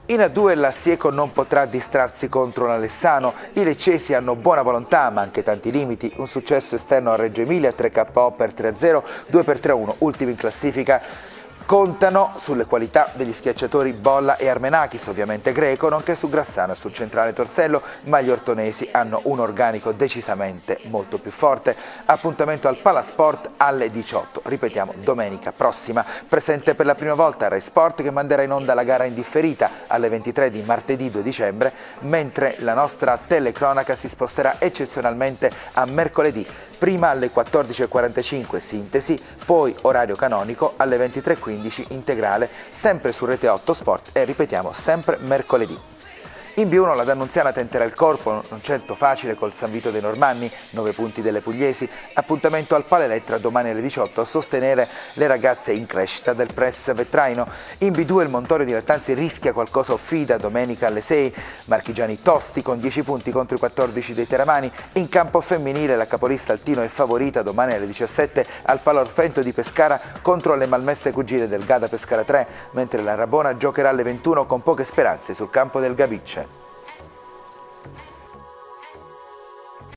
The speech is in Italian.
In A2 la Sieco non potrà distrarsi contro l'Alessano, i leccesi hanno buona volontà ma anche tanti limiti, un successo esterno a Reggio Emilia, 3 KO per 3-0, 2 per 3-1, ultimi in classifica. Contano sulle qualità degli schiacciatori Bolla e Armenakis, ovviamente Greco, nonché su Grassano e sul centrale Torsello, ma gli ortonesi hanno un organico decisamente molto più forte. Appuntamento al Palasport alle 18, ripetiamo domenica prossima, presente per la prima volta Rai Sport che manderà in onda la gara indifferita alle 23 di martedì 2 dicembre, mentre la nostra telecronaca si sposterà eccezionalmente a mercoledì, prima alle 14:45 sintesi, poi orario canonico alle 23:15 integrale, sempre su Rete 8 Sport e ripetiamo sempre mercoledì. In B1 la Dannunziana tenterà il corpo, non certo facile col San Vito dei Normanni, 9 punti delle pugliesi, appuntamento al Palelettra domani alle 18 a sostenere le ragazze in crescita del press vetraino. In B2 il Montorio di Lattanzi rischia qualcosa Offida domenica alle 6, marchigiani tosti con 10 punti contro i 14 dei teramani. In campo femminile la capolista Altino è favorita domani alle 17 al Palorfento di Pescara contro le malmesse cugine del Gada Pescara 3, mentre la Rabona giocherà alle 21 con poche speranze sul campo del Gabicce.